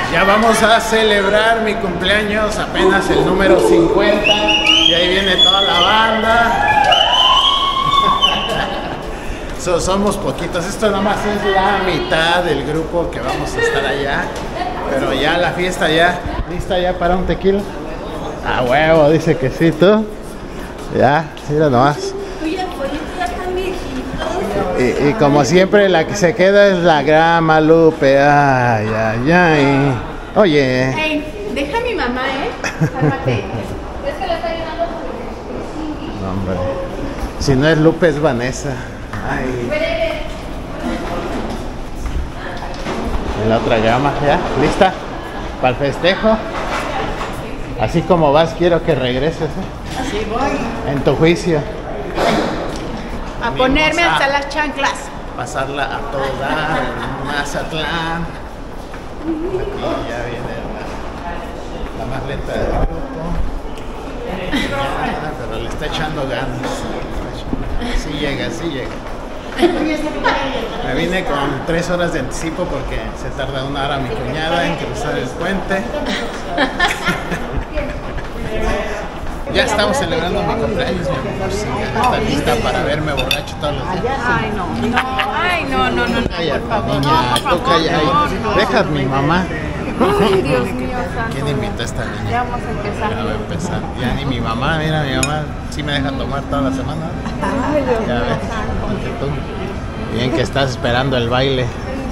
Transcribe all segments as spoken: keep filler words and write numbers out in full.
Ya vamos a celebrar mi cumpleaños, apenas el número cincuenta, y ahí viene toda la banda. So, somos poquitos, esto nada más es la mitad del grupo que vamos a estar allá, pero ya la fiesta ya, ¿lista ya para un tequila? A huevo, dice que sí, tú. Ya, mira nomás. Y, y como siempre la que se queda es la grama, Lupe. Ay, ay, ay. Oye. Hey, deja a mi mamá, ¿eh? Cálmate. Es que la está llenando. No, hombre. Si no es Lupe, es Vanessa. Ay. Y la otra grama, ¿ya? ¿Lista? Para el festejo. Así como vas, quiero que regreses, ¿eh? Así voy. En tu juicio. A ponerme hasta las chanclas. Pasarla a todo dar en Mazatlán. Aquí ya viene la, la más lenta del grupo. Ya, pero le está echando ganas. Sí llega, sí llega. Me vine con tres horas de anticipo porque se tarda una hora mi cuñada en cruzar el puente. Ya estamos celebrando mi cumpleaños, mi amor. Sí, ya está lista para verme borracho todos los días. Ay, no, no, ay, no, no, no, no, Cállate, por favor. niña, No, por tú favor, calla no, ahí. no. Deja a mi mamá. Ay, Dios mío, santo. ¿Quién invitó a esta niña? Ya vamos a empezar. Ya va a empezar. Ya ni mi mamá, mira, mi mamá sí me deja tomar toda la semana. Ay, Dios Ya mío, ves, santo. porque tú. Bien que estás esperando el baile.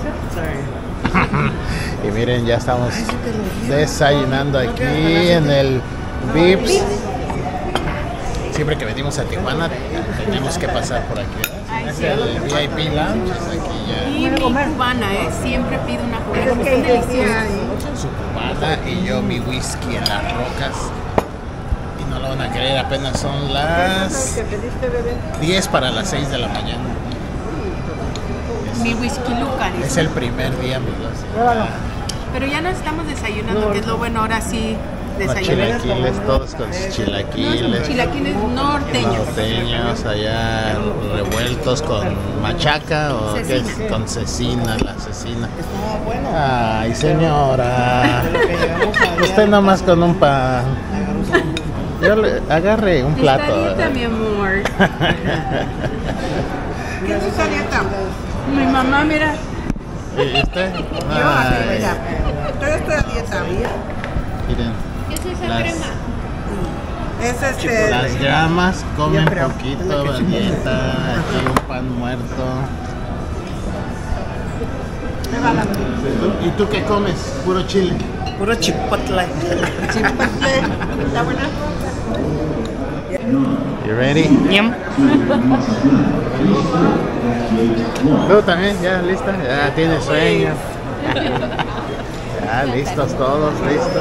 Y miren, ya estamos desayunando aquí en el Vips. Siempre que venimos a Tijuana tenemos que pasar por aquí. Es el V I P Lounge, es aquí ya. Y mi cubana, ¿eh? Siempre pido una cubana porque son deliciosas. Su cubana y yo mi whisky en las rocas. Y no lo van a creer, apenas son las diez para las seis de la mañana. Mi whisky Lucan. Es el primer día, amigos. Pero ya no estamos desayunando, que es lo bueno, ahora sí Los desayunamos. chilaquiles, todos con sus chilaquiles. Chilaquiles norteños. Norteños, allá revueltos con machaca o qué es, Cecina. con cecina, la cecina. Ay, señora. Usted nomás con un pan. Yo le agarre un plato. Está dieta, mi amor. ¿Qué es esa dieta? Mi mamá, mira. ¿Y usted? Yo, Ay, mira, yo estoy a dieta. miren, ¿Qué es esa Las- crema? Es este. las llamas comen Yo creo. poquito, Vanita. Aquí un pan muerto. ¿Y tú qué comes? Puro chile. Puro chipotle. Chipotle. ¿Está buena? You ready? Yum. Tú también, ya lista, ya tienes sueño. Ya listos todos, listos.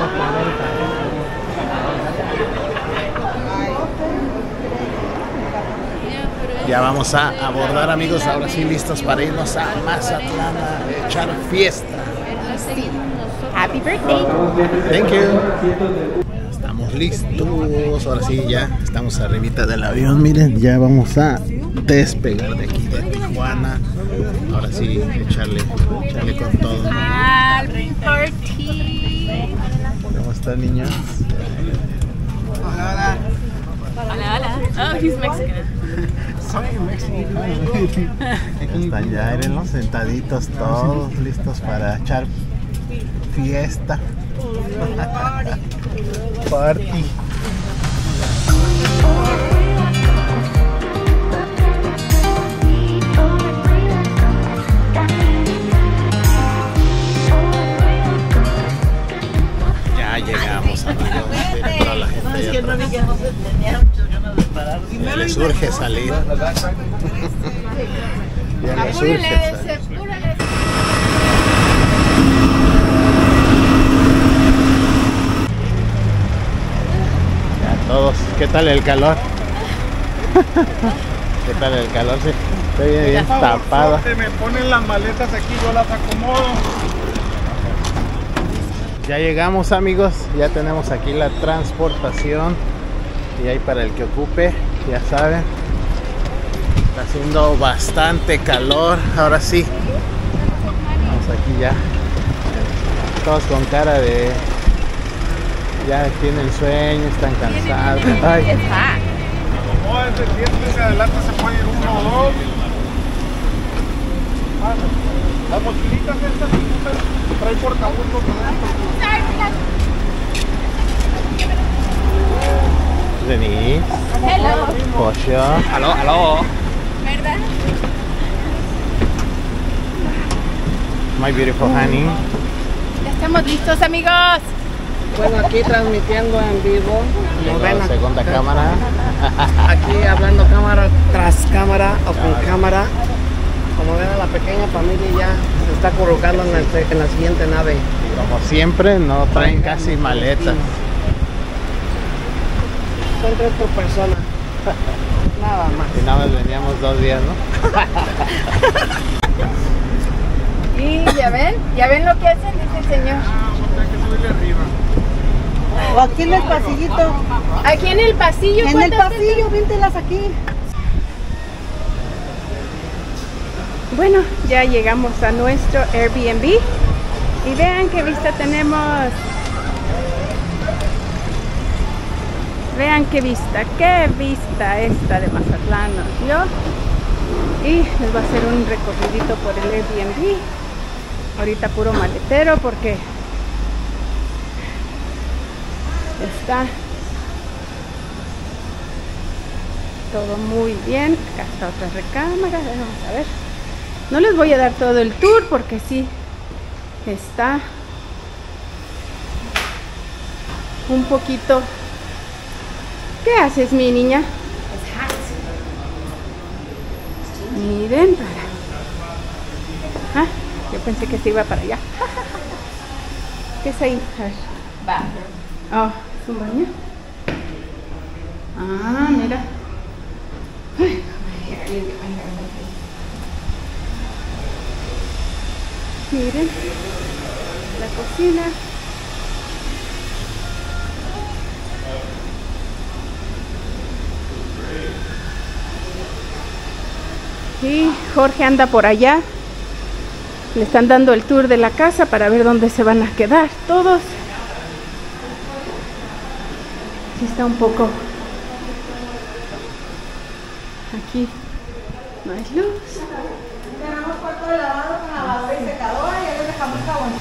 Ya vamos a abordar, amigos, ahora sí listos para irnos a Mazatlán a echar fiesta. Happy birthday. Thank you. Estamos listos, ahora sí ya estamos arribita del avión, miren, ya vamos a despegar de aquí de Tijuana. Ahora sí, echarle, echarle con todo. Happy birthday. ¿Cómo están, niños? Hola, hola. Oh, he's Mexican. Están ya, mírenlos, sentaditos todos, listos para echar fiesta. Party. Ya llegamos, amigos. Miren toda la gente allá atrás. Ya les urge salir. Ya les urge salir. apúrele. Ya todos, ¿qué tal el calor? ¿Qué tal el calor? Sí, estoy bien, bien tapado. Me ponen las maletas aquí, yo las acomodo. Ya llegamos, amigos, ya tenemos aquí la transportación y ahí para el que ocupe, ya saben. Está haciendo bastante calor, ahora sí. Vamos aquí ya. todos con cara de... Ya tienen sueño, están cansados. Ay. No, es de siempre, hacia adelante se puede ir uno o dos. Las mochilitas estas trae portabultos. Denise. Hello. Pollo. Aló, aló. ¿Verdad? My beautiful honey. Ya estamos listos, amigos. Bueno, aquí transmitiendo en vivo. Como ven, La segunda cámara. aquí hablando cámara tras cámara o con cámara. Como ven, la pequeña familia ya se está colocando en la, en la siguiente nave. Como siempre, no traen casi maletas. Son tres por persona. Nada más. Y nada más veníamos dos días, ¿no? Y ya ven, ya ven lo que hacen, dice el señor. Hay que subirle arriba. O aquí en el pasillito. Aquí en el pasillo. En el ¿cuántas pasillo, véntelas aquí. Bueno, ya llegamos a nuestro Airbnb y vean qué vista tenemos. Vean qué vista, qué vista esta de Mazatlán nos dio. Y les va a hacer un recorridito por el Airbnb. Ahorita puro maletero porque está todo muy bien. Acá está otra recámara, vamos a ver. No les voy a dar todo el tour porque sí está un poquito. ¿Qué haces, mi niña? Miren para. Ah, yo pensé que se iba para allá. ¿Qué es ahí? A ver. Oh, ¿es un baño? Ah, mira. Ay. Miren, la cocina. Y Jorge anda por allá. Le están dando el tour de la casa para ver dónde se van a quedar todos. Sí está un poco. Aquí no hay luz. Tenemos cuarto de lavado con lavadora y secadora y ya les dejamos jabón.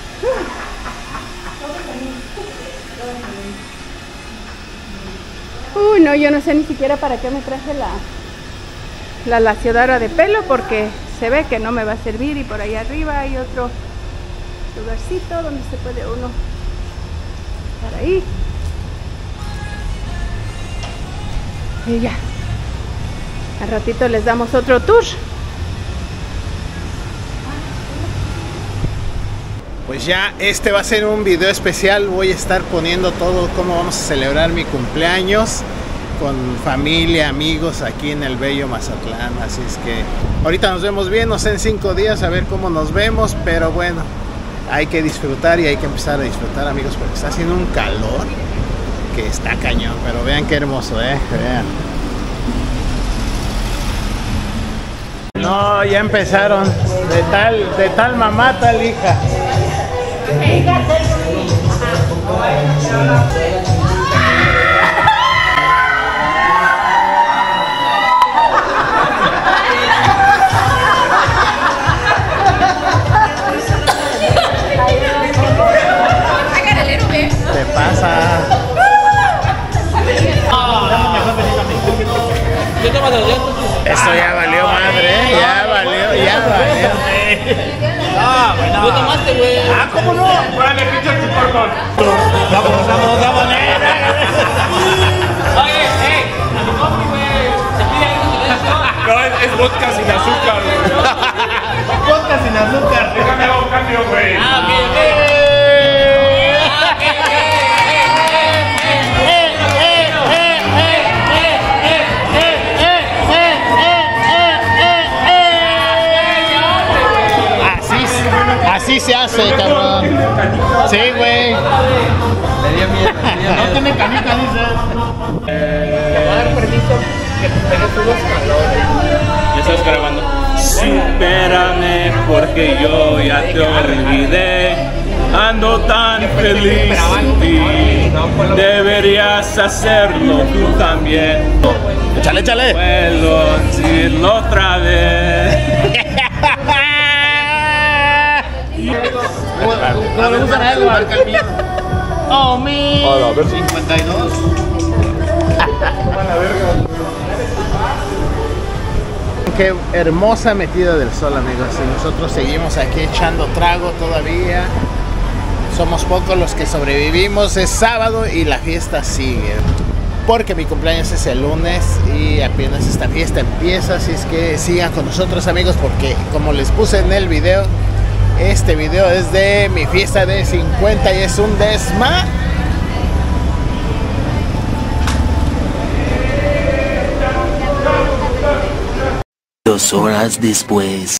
Uy, no, yo no sé ni siquiera para qué me traje la la laciadora de pelo porque se ve que no me va a servir. Y por ahí arriba hay otro lugarcito donde se puede uno para ahí. Y ya, al ratito les damos otro tour. Pues ya este va a ser un video especial. Voy a estar poniendo todo cómo vamos a celebrar mi cumpleaños con familia, amigos aquí en el bello Mazatlán. Así es que ahorita nos vemos bien, no sé, en cinco días a ver cómo nos vemos, pero bueno, hay que disfrutar y hay que empezar a disfrutar, amigos, porque está haciendo un calor que está cañón. Pero vean qué hermoso, eh, vean. No, ya empezaron. De tal, de tal mamá, tal hija. ¿Qué pasa? Esto ya valió madre, ¿eh? Ya valió, ya valió. Ah, bueno. ¿Tú tomaste, güey? Ah, ¿cómo no? Órale, pinche chiporcón. Vamos, vamos, vamos. Oye, hey, a mi compi, güey. Se pide algo silencio. No, es, es vodka sin azúcar, güey. Vodka sin azúcar. Déjame hago un cambio, güey. Ah, ok, ok. Así se hace, cabrón. Sí, güey. Le dio miedo. No tiene canica, dice. Te voy a dar permiso que te pegues unos calores. ¿Ya estás grabando? Supérame porque yo ya te olvidé. ando tan feliz y deberías hacerlo tú también. Échale, échale. Puedo decirlo otra vez. ¿Cómo le gustan a él? Marca el mío. Oh, mi. A ver. cincuenta y dos. Qué hermosa metida del sol, amigos. Y nosotros seguimos aquí echando trago todavía. Somos pocos los que sobrevivimos. Es sábado y la fiesta sigue. Porque mi cumpleaños es el lunes y apenas esta fiesta empieza. Así es que sigan con nosotros, amigos, porque como les puse en el video, este video es de mi fiesta de cincuenta y es un desma. Dos horas después.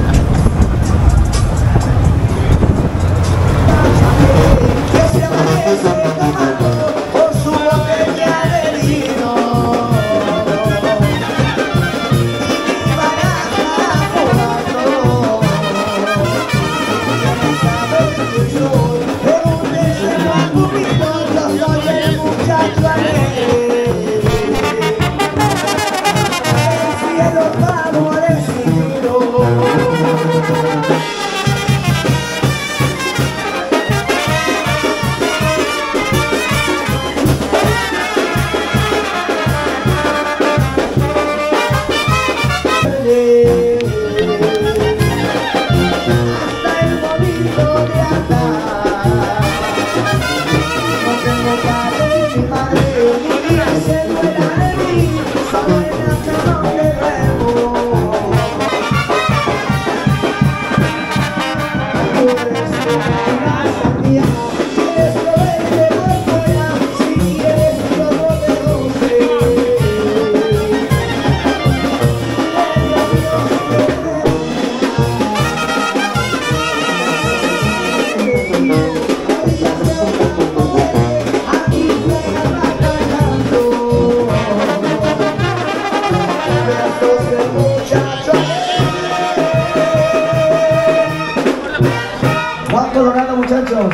Juan Colorado, muchachos.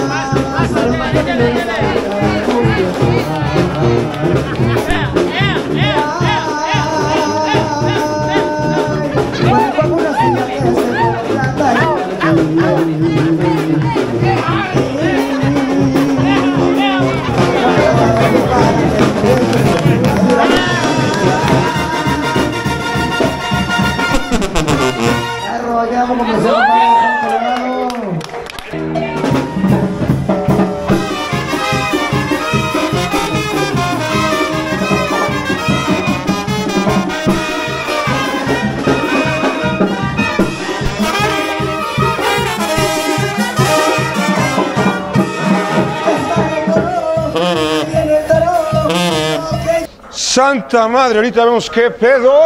Santa madre, ahorita vemos qué pedo.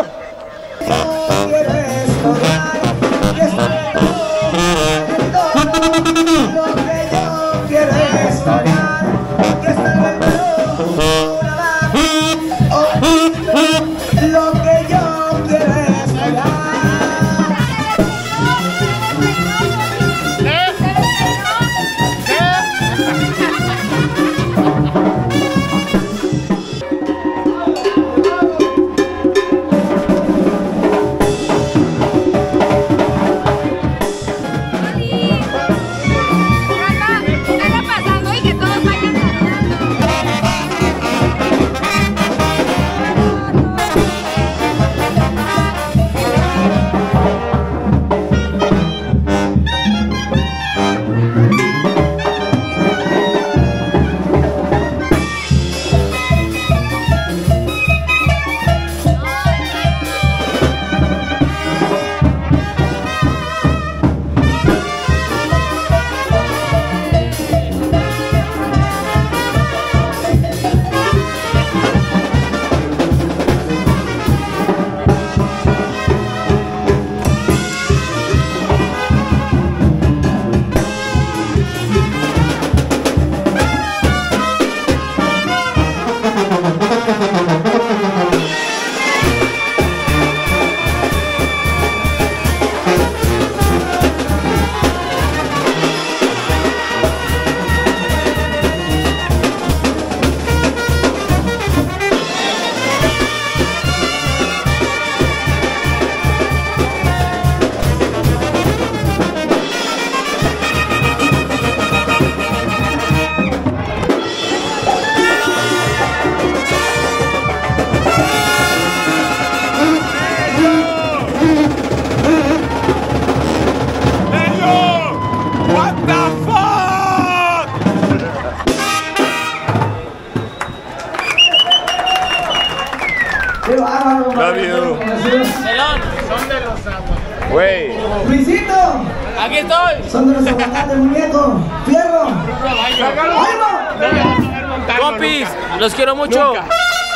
Güey. Luisito. Aquí estoy. Son de los aguacates, muñeco. Fierro. ¡Ahí va! Compis, los quiero mucho. Nunca.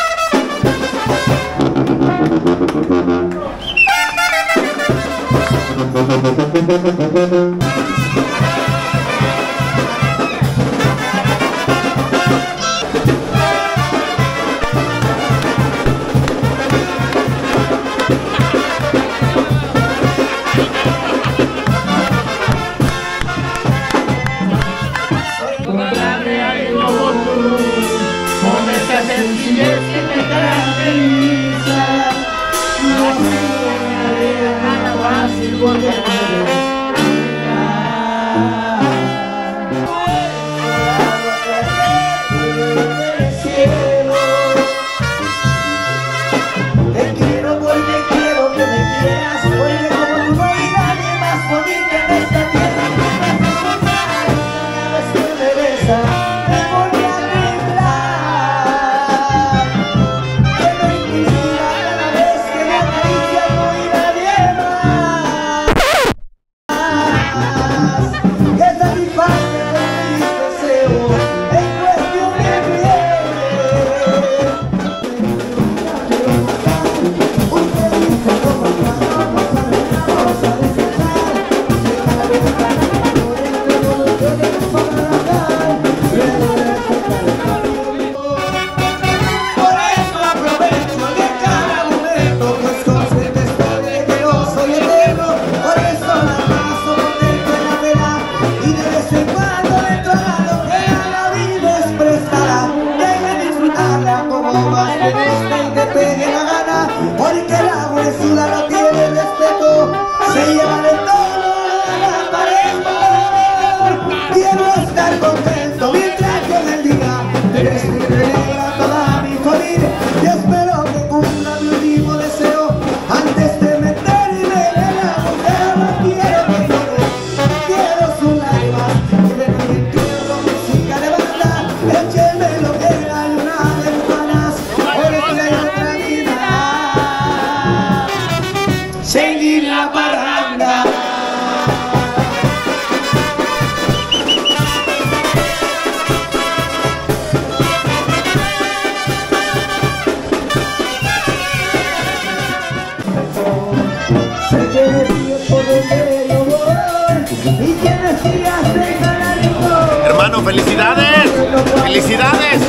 Hermano, felicidades. Felicidades.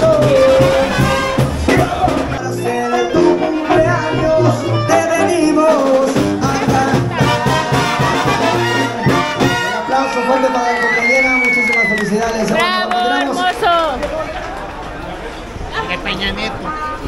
Para hacer tu cumpleaños te venimos a cantar. Un aplauso fuerte para la compañera, muchísimas felicidades. ¡Bravo, hermoso! De Peña Nieto.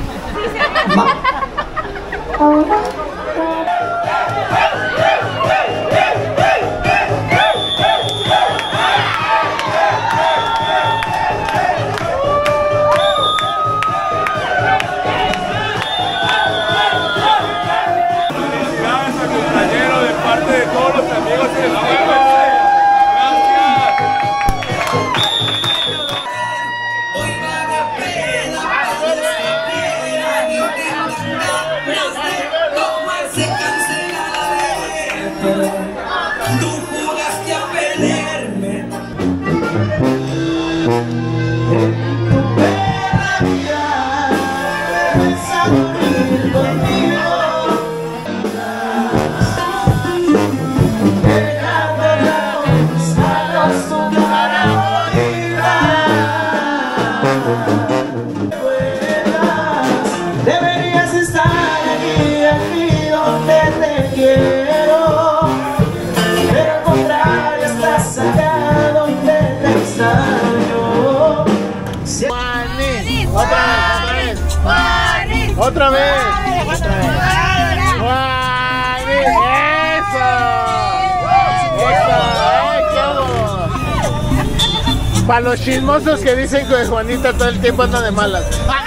Deberías estar aquí, aquí donde te quiero, pero al contrario estás acá donde te extraño. Juanis, otra vez, Juanis, otra vez, otra vez, Juanis, eso, eso, ay, qué hago. Para los chismosos que dicen que Juanita todo el tiempo anda de malas.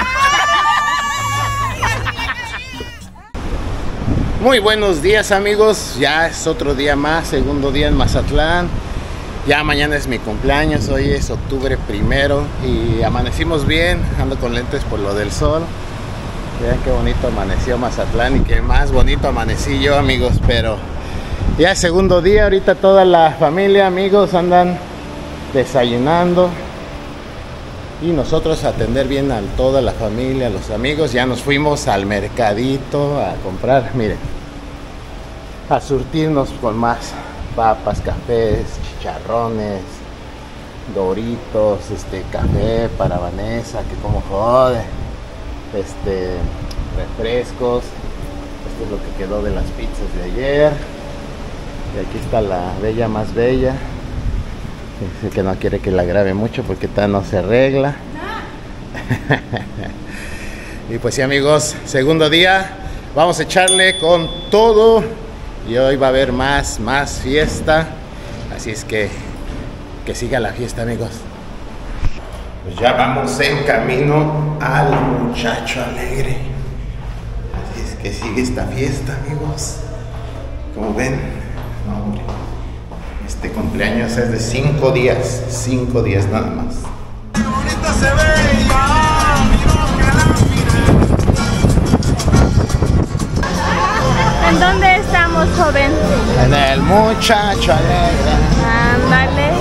Muy buenos días, amigos, ya es otro día más, segundo día en Mazatlán. Ya mañana es mi cumpleaños, hoy es octubre primero y amanecimos bien, ando con lentes por lo del sol. Vean qué bonito amaneció Mazatlán y qué más bonito amanecí yo, amigos, pero Ya es segundo día, ahorita toda la familia, amigos andan desayunando y nosotros a atender bien a toda la familia, los amigos. Ya nos fuimos al mercadito a comprar, miren, a surtirnos con más papas, cafés, chicharrones, Doritos, este, café para Vanessa, que como jode, este, refrescos. Esto es lo que quedó de las pizzas de ayer. Y aquí está la bella más bella. Dice que no quiere que la grabe mucho porque todavía no se arregla. Y pues sí, amigos, segundo día. Vamos a echarle con todo. Y hoy va a haber más, más fiesta. Así es que que siga la fiesta, amigos. Pues ya vamos en camino al Muchacho Alegre. Así es que sigue esta fiesta, amigos. Como ven, no, hombre, este cumpleaños es de cinco días. Cinco días nada más. ¡Qué bonita se ve! ¿En dónde estamos, joven? En el Muchacho Alegre. Ándale.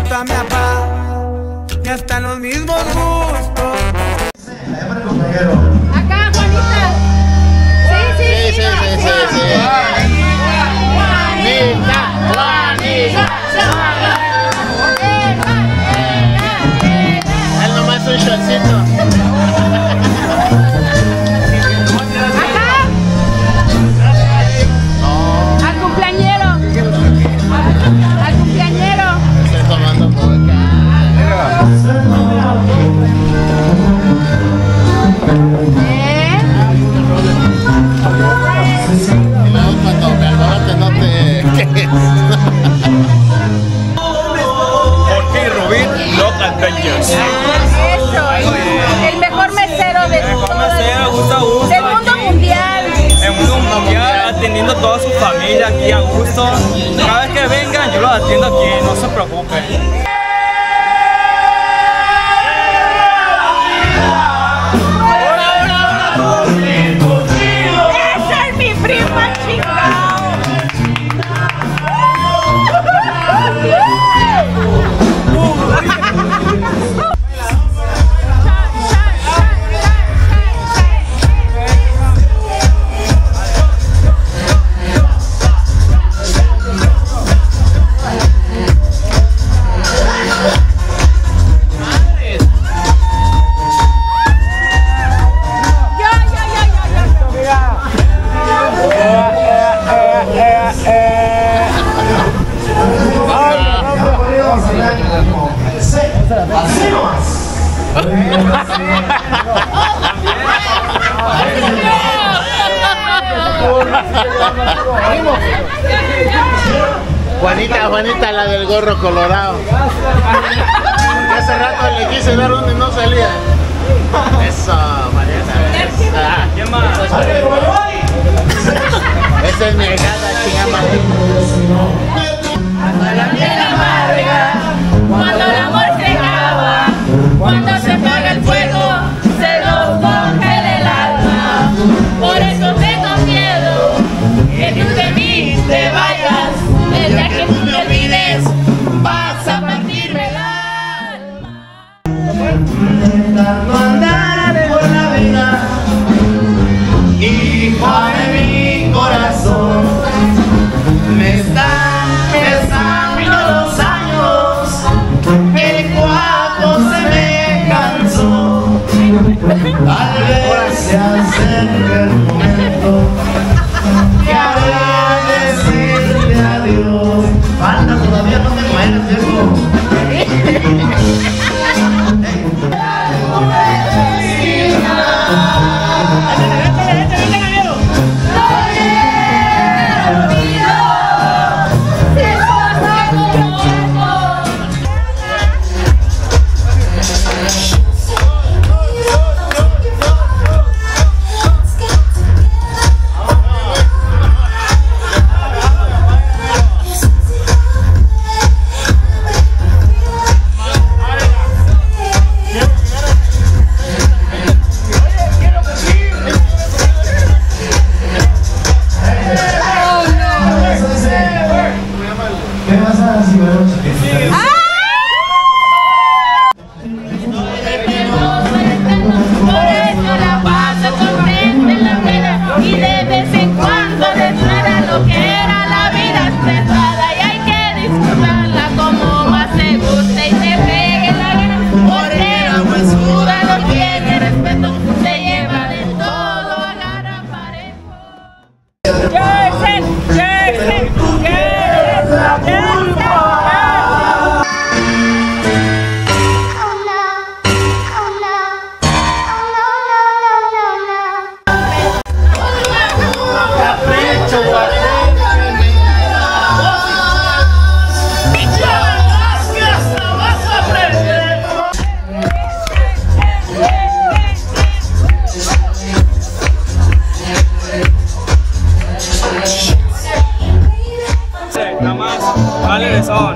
igualito a mi papá, y hasta los mismos gustos. Acá, Juanita. Sí, sí, Sí, sí, sí, sí, sí. Juanita, Juanita. Él nomás un shotcito. Acá. Al cumpleañero. Al cumpleañero. Estoy tomando coca. ¿Eh? Y luego cuando me alborote no te... Por ti, Rubín, Love Adventures. Eso. El mejor mesero de todo mesero, gusto a gusto. del mundo mundial. El mundo mundial, atendiendo a toda su familia aquí a gusto. Cada vez que vengan, yo los atiendo aquí, no se preocupen. Esa es mi prima chingao. Juanita, Juanita, la del gorro colorado. Porque hace rato le quise dar uno y no salía. Eso, Juanita. Esa. ¿Quién más? Esa es mi hijada, chingama. Cuando la miel amarga, cuando el amor se acaba, cuando se apaga el fuego, se nos congela el alma. Por eso tengo miedo que tú de mí te vayas. El día que tú me olvides, vas a partirme el alma. Intentando andar por la vida, hija de mi corazón, me están pesando los años, el cuarto se me cansó, tal vez se acerque el momento que habrá de decirte adiós. Falta, todavía no te mueres, viejo. ¿Qué pasa si me lo Por eso la paso contenta en la vida y de vez en cuando declara lo que era la vida estresada y hay que disfrutarla como más se guste y se pegue la gana. Morena, pues suda, no tiene respeto, se lleva de todo, agarra parejo. Jason, Jason, Jason. Nada más, vale de son.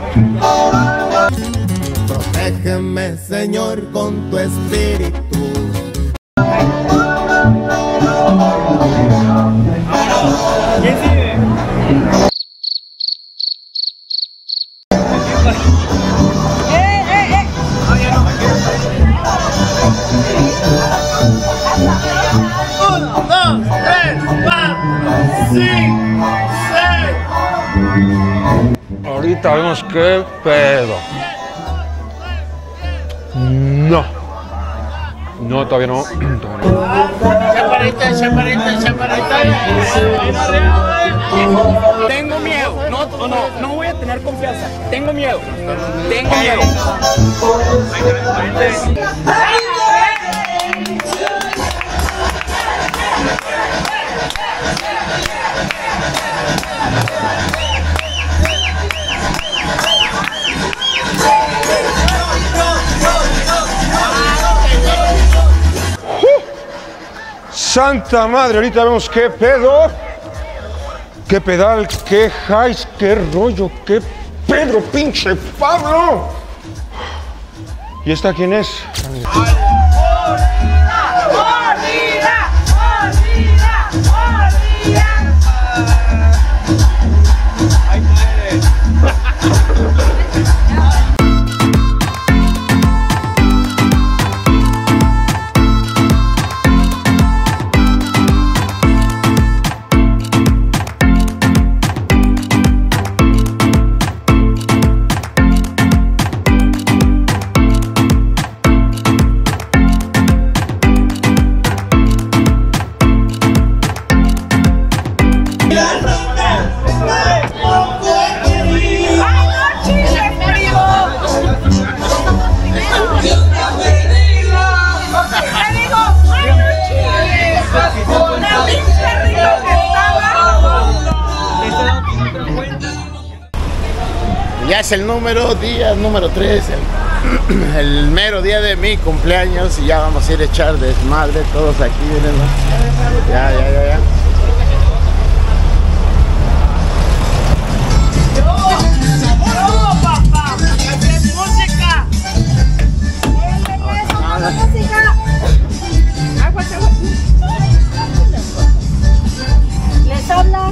Protégeme, Señor, con tu espíritu. ¿Quién sigue? Ahorita vemos qué pedo. No. No, todavía no. Todavía no. Chaparrita, chaparrita, chaparrita. Tengo miedo. No, no, no voy a tener confianza. Tengo miedo. Tengo miedo. Santa madre, ahorita vemos qué pedo. Qué pedal, qué highs, qué rollo, qué Pedro, pinche Pablo. ¿Y esta quién es? Ya es el número, día número tres, el, el mero día de mi cumpleaños y ya vamos a ir a echar desmadre todos aquí, miren. Ya, ya, ya, ya. Les hablan.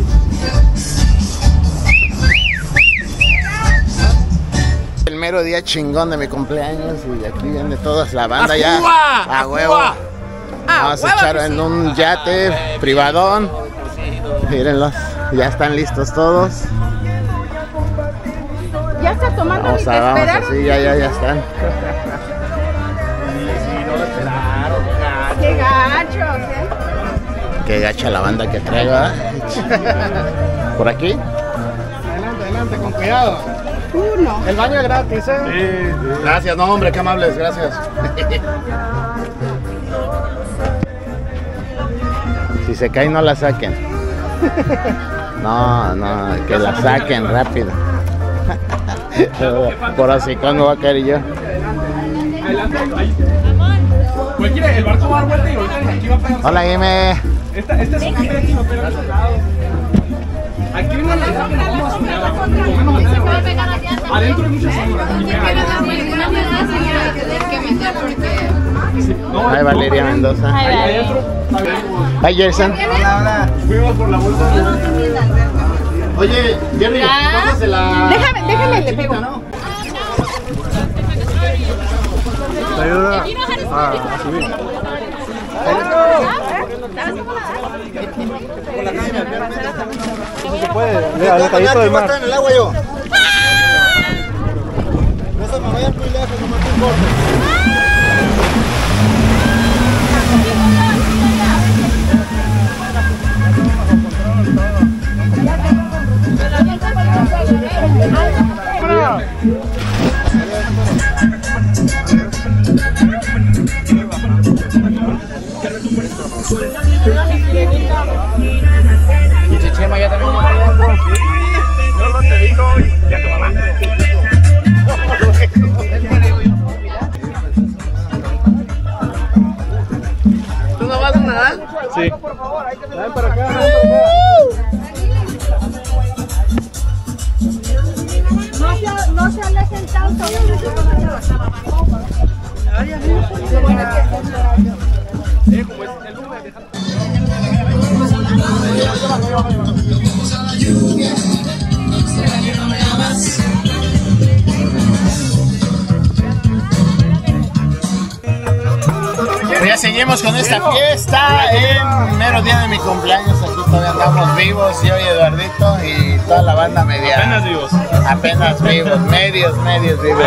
El mero día chingón de mi cumpleaños y aquí viene toda la banda ¡A ya Cuba! a ¡A huevo. Cuba! Vamos a echar en un yate privadón. Mírenlos, ya están listos todos. Ya está tomando Vamos ni a, te vamos esperaron. así, ya, ya, ya están. Qué gachos, ¿eh? Qué gacha la banda que traigo, ¿eh? ¿Por aquí? Adelante, adelante, con cuidado. Uno. El baño es gratis, ¿eh? Sí, sí. Gracias, no hombre, qué amables, gracias. Si se cae no la saquen. No, no, que la saquen rápido. Por así cuando va a caer yo. Adelante, ahí. Cualquiera, el barco va a dar vuelta y ahorita aquí va a pegar. Hola, Jimé. Esta, esta es un clip de aquí, va a pegar a los lados. Aquí viene la idea que nos vamos a subir abajo. Adentro hay muchas sombras. Hi, Valeria Mendoza. Ahí adentro. Hi, Gerson. Hola, hola. Fuimos por la bolsa. Oye, Jerry, pásase la... Déjame, déjame, le pego. ¿Te ayuda a, a subir? No se puede. Mira, el callito del mar. en el agua yo. No se me vayan muy lejos, no me importa. Y Chichema ya también. Yo no te digo y ya te mamá. ¿Tú no vas a nadar? Sí. Ven para acá, ven para acá. No se, no se alejen tanto. Pues ya seguimos con esta fiesta en mero día de mi cumpleaños. Aquí todavía andamos vivos, yo y Eduardito y toda la banda media. Apenas vivos. Apenas vivos, medios, medios vivos.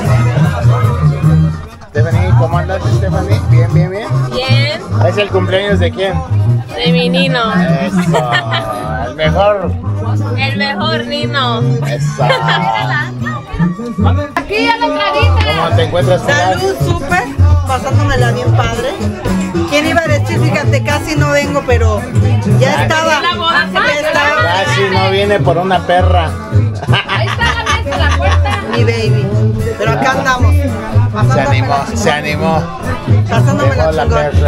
Stephanie, ¿cómo andas, Stephanie? Bien, bien, bien. Bien. ¿Es el cumpleaños de quién? De mi Nino. Eso, el mejor. El mejor Nino. Eso. Aquí a la entradita. ¿Cómo te encuentras? Salud, súper, pasándomela bien padre. ¿Quién iba a decir? Fíjate, casi no vengo, pero ya estaba. Ya estaba. Casi no viene por una perra. Ahí está la mesa, la puerta. Mi baby. Pero acá andamos. Se animó, se animó. Pasándomela Dejó la chingón. perra.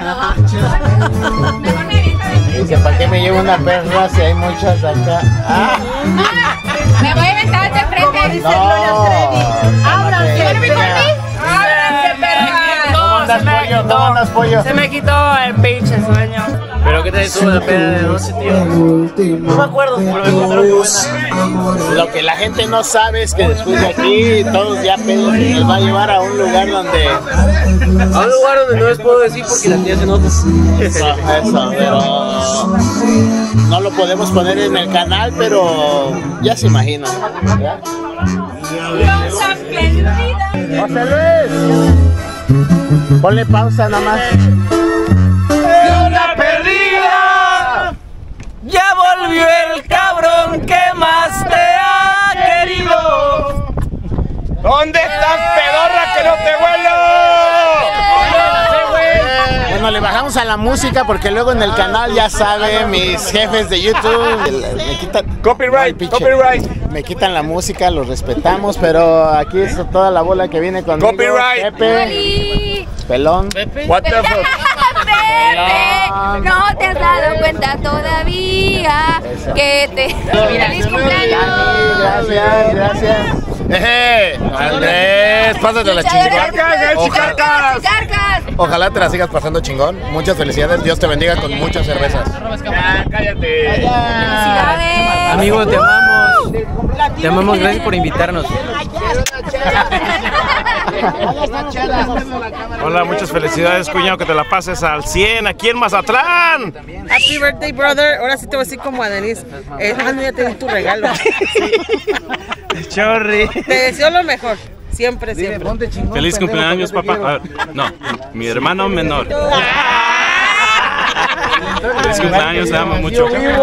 Dice, ¿para qué me llevo una perra si hay muchas acá? Ah. Me voy a aventar de frente. Como dice Gloria Trevi. Ábranse. Ábranse, perra. ¿Cómo andas, pollo? ¿Cómo andas, pollo? Se me quitó el pinche sueño. ¿Pero qué te estuvo la peda de doce, tío? No me acuerdo. Pero me contaron que buena. Lo que la gente no sabe es que después de aquí todos ya pedos y nos va a llevar a un lugar donde... A un lugar donde no les puedo decir porque la tía se nota. Eso, eso, pero... No lo podemos poner en el canal, pero ya se imaginan. ¿Ya? José Luis, ponle pausa nada más. ¡Onda perdida! Ya volvió el cabrón que más te ha querido. ¿Dónde estás, pedorra, que no te vuelo? Bueno, le bajamos a la música porque luego en el canal, ya sabe, mis jefes de YouTube me quitan... Copyright, Ay, copyright. Me quitan la música, los respetamos, pero aquí es toda la bola que viene conmigo. Copyright. Pepe, Pelón. What the fuck? Pepe, no te has dado cuenta todavía Eso. que te... ¡Feliz cumpleaños! Gracias, gracias. ¡Eh! Andrés, pásate la chingada. ¡Chicarcas! ¡Chicarcas! Ojalá te la sigas pasando chingón. Muchas felicidades. Dios te bendiga con muchas cervezas. Ah, cállate. ¡Felicidades! Amigo, te amamos. Te amamos, gracias por invitarnos. Hola, muchas felicidades, cuñado, que te la pases al cien aquí en Mazatlán. Happy birthday, brother. Ahora sí te voy a decir como a Denise. Eh, ah, no, ya te di tu regalo. Chorri. Te deseo lo mejor. Siempre, siempre. Feliz cumpleaños, papá. Ah, no, mi hermano menor. Feliz cumpleaños, te amo mucho.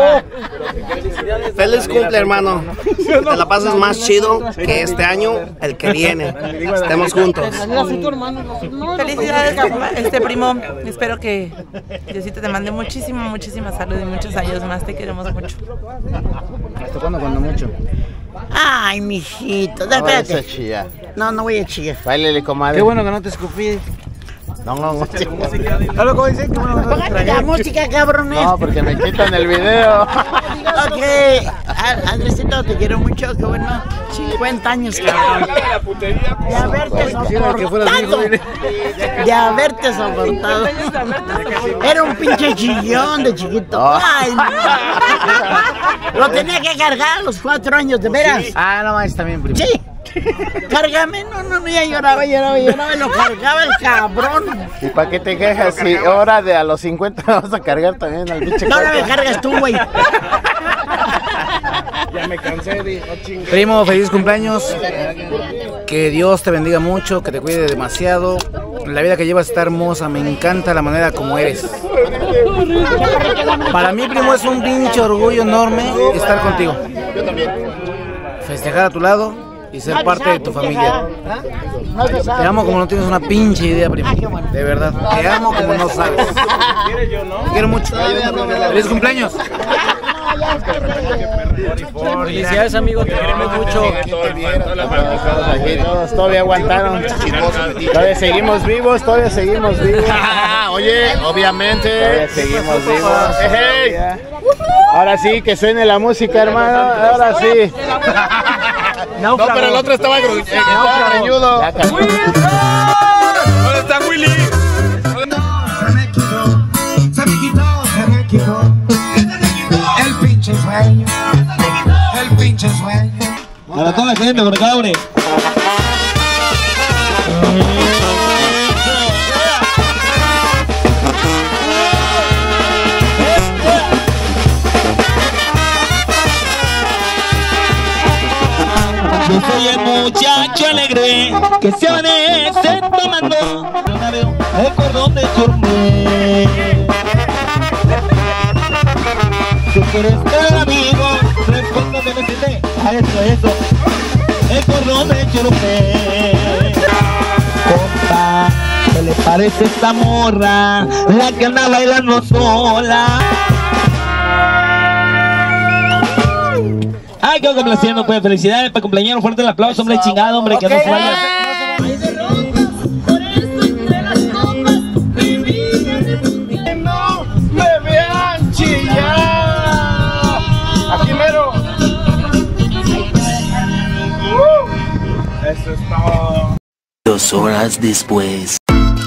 Feliz cumple, hermano. Que te la pases más chido que este año, el que viene. Estemos juntos. Felicidades, papá, este primo. Espero que Diosito te mande muchísima, muchísima salud y muchos años más. Te queremos mucho. ¿Hasta cuándo, cuando mucho? Ay, mijito. No vayas a Espérate. chillar. No, no voy a chillar. Báilele, comadre. Qué bueno que no te escupí. No, no, no. ¿Sabes cómo dicen? Qué bueno que no te tragué. La música, cabrones. No, porque me quitan el video. Ok, A- Andresito, te quiero mucho, qué bueno. cincuenta años, cabrón. De haberte soportado. De haberte soportado. Era un pinche chillón de chiquito. Ay, no. Lo tenía que cargar a los cuatro años, de veras. Ah, no más también, primo. Sí. Cárgame, no, no, no, ya lloraba, lloraba, lloraba y lo cargaba el cabrón. ¿Y para qué te quejas si ahora de a los cincuenta vas a cargar también al bicho? No, no me cargas tú, güey. Ya me cansé de no chingar. Primo, feliz cumpleaños. Que Dios te bendiga mucho, que te cuide demasiado. La vida que llevas está hermosa, me encanta la manera como eres. Para mí, primo, es un pinche orgullo enorme estar contigo. Yo también. Festejar a tu lado y ser parte de tu familia. Te amo como no tienes una pinche idea, primo. De verdad, te amo como no sabes. Te quiero mucho. Feliz cumpleaños. Felicidades, amigo, te queremos mucho. Aquí todos todavía aguantaron. Todavía seguimos vivos, todavía seguimos vivos. Oye, obviamente. Todavía seguimos vivos. Hey. Ahora sí, que suene la música, hermano. Ahora sí. No, pero el otro estaba gru- eh, estaba greñudo. Ya cambió. ¿Dónde está Willy? Se me quitó, se me quitó, se me quitó. El pinche sueño, el pinche sueño. Para toda la gente, por cabrones. muchacho alegre que se amanece tomando el cordón de churumbe. Si quieres ser amigo, recuerda de decirte a eso, eso, el cordón de churumbe. Compa, ¿qué le parece esta morra? La que anda bailando sola. Ay, qué complaciendo, pues. Felicidades para el cumpleañero. Fuerte el aplauso, hombre, chingado, hombre, que no se vaya. No me vean chillar. Aquí mero. Eso es todo. Dos horas después.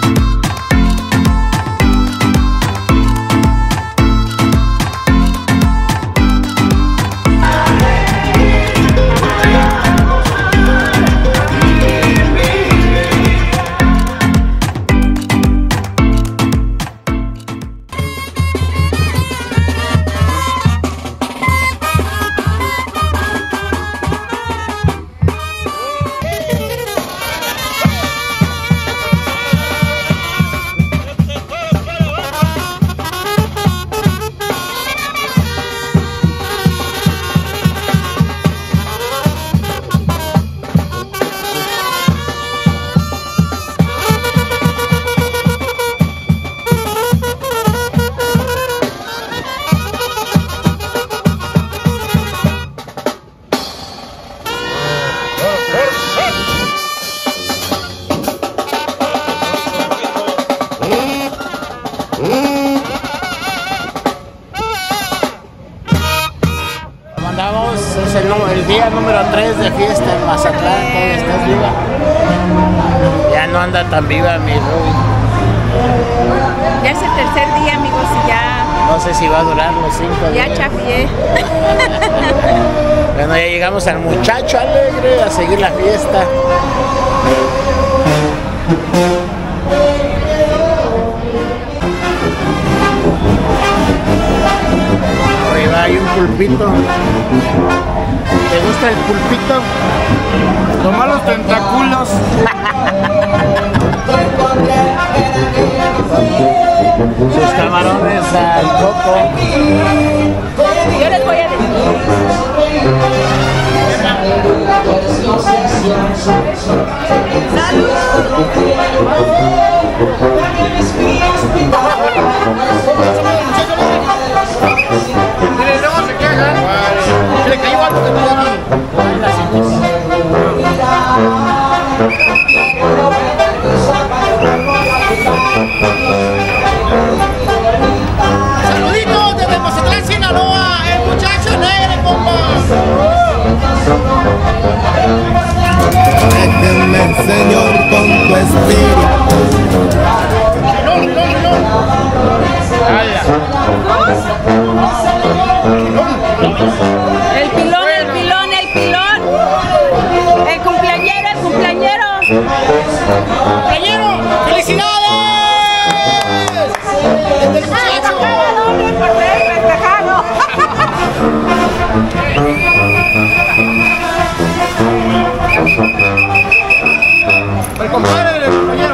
Mandamos, es el, el día número tres de fiesta en Mazatlán. ¿Todavía estás viva? Ya no anda tan viva mi Ruby. Ya es el tercer día, amigos, y ya... No sé si va a durar los cinco días. Ya chafié. Bueno, ya llegamos al muchacho alegre a seguir la fiesta. Arriba hay un pulpito. ¿Te gusta el pulpito? Toma los tentáculos. Sus camarones al coco. Yo les voy a decir. Mire, luego se quejan. Le cayó algo que tenía aquí. Saluditos desde Mazatlán, Sinaloa, el muchacho negro, compas. Déjenme, Señor, con tu espíritu. No, no, El pilón, el pilón, el pilón. El cumpleañero, el cumpleañero. ¡Cumpleañero! ¡Felicidades! ¡Desde el muchacho! El compadre del compañero.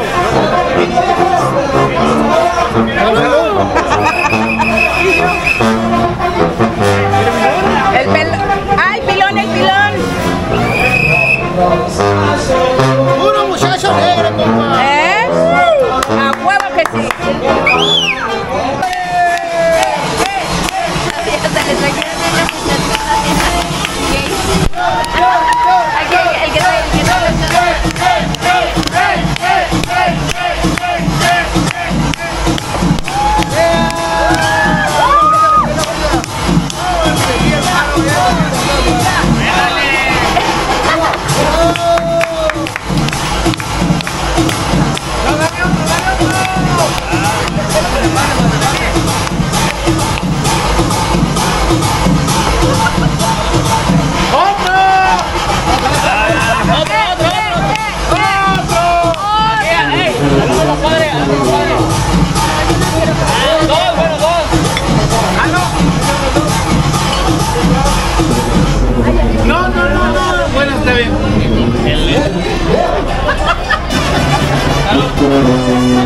El pelón. ¡Ay, pilón, el pilón! ¡Puro muchacho negro, compa! ¿Eh? A huevo que sí. El que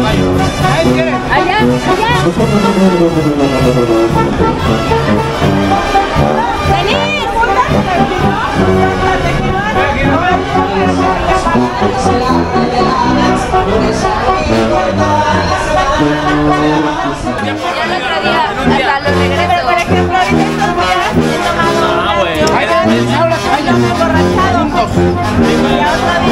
Allá, allá. Hasta los regresos. Por ejemplo, ahorita estuvieras tomado. Ah, bueno. Ahora se vayan emborrachados. Y a otro día